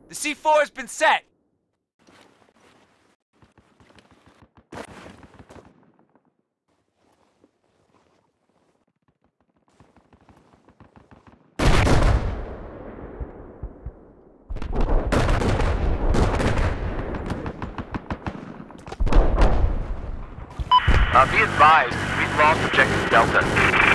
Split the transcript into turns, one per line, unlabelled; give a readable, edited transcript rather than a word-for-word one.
The C4 has been set!
Be advised, we've lost objective Delta.